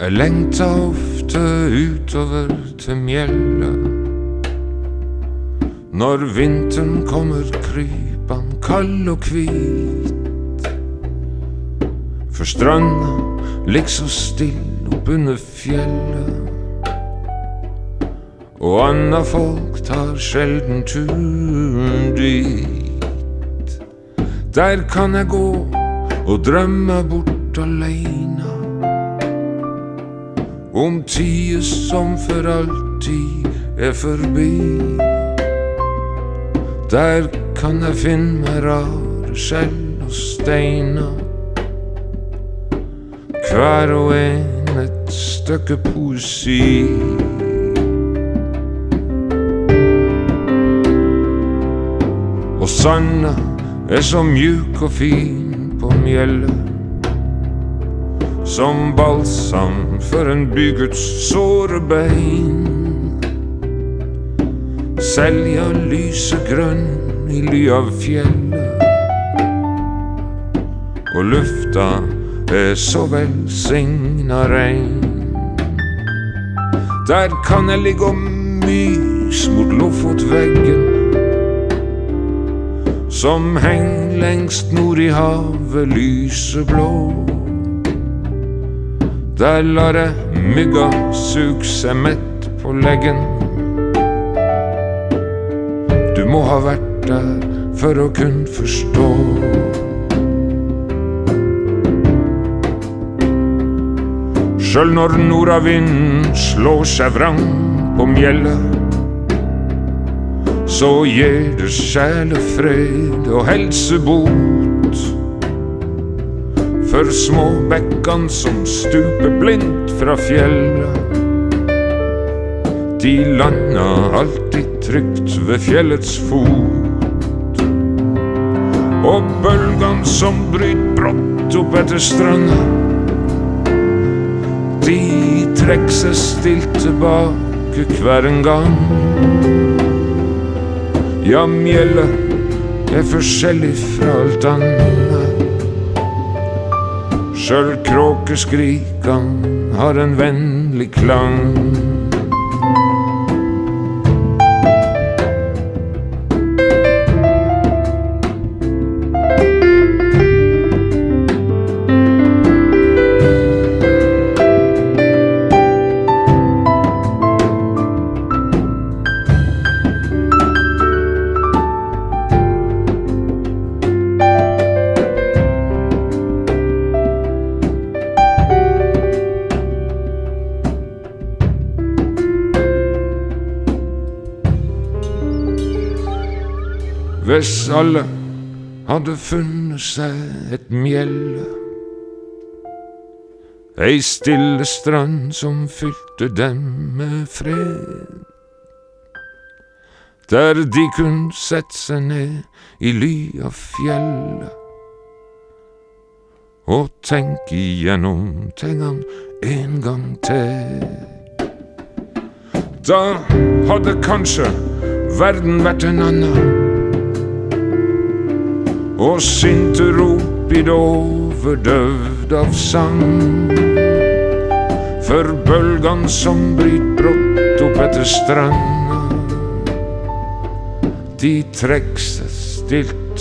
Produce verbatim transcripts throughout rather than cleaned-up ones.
Jeg lengta ofte utover til mjellet. Når vinteren kommer krypan kald og hvit, for stranda ligger så still opp under fjellet, og anna folk tar sjelden turen dit. Der kan jeg gå og drømme bort alene om tider som for alltid er forbi. Der kan jeg finne meg rare skjell og steiner, hver og en et stykke poesi. Og sanda er så mjuk og fin på mjellet, som balsam for en bygguts såre bein. Selja lysegrønn i ly av fjellet, og lufta er så velsigna rein. Der kan jeg ligge og mys mot Lofotveggen, som heng lengst nord i havet lyseblå. Der lar jeg mygga sug seg mett på leggen. Du må ha vært der for å kunne forstå. Sjøl når nordavinden slår seg vrang på mjellet, så gir det sjelefred og helsebot for små bekkan som stuper blindt fra fjellet. De landa alltid trygt ved fjellets fot, og bølgene som bryter brått opp etter stranda, de trekker seg stilt tilbake hver en gang. Ja, mjellet er forskjellig fra alt annet. Sjøl kråkeskrikan har en vennlig klang. Hvis alle hadde funnet seg et mjelle, ei stille strand som fylte dem med fred, der de kunne sette seg ned i ly av fjellet og tenke igjennom tingene en gang til. Da hadde kanskje verden vært en annen, og sinte rop i det overdøvd av sang, for bølgene som bryter brått opp etter stranda, de trekker seg stilt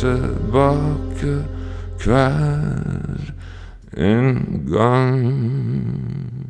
tilbake hver en gang.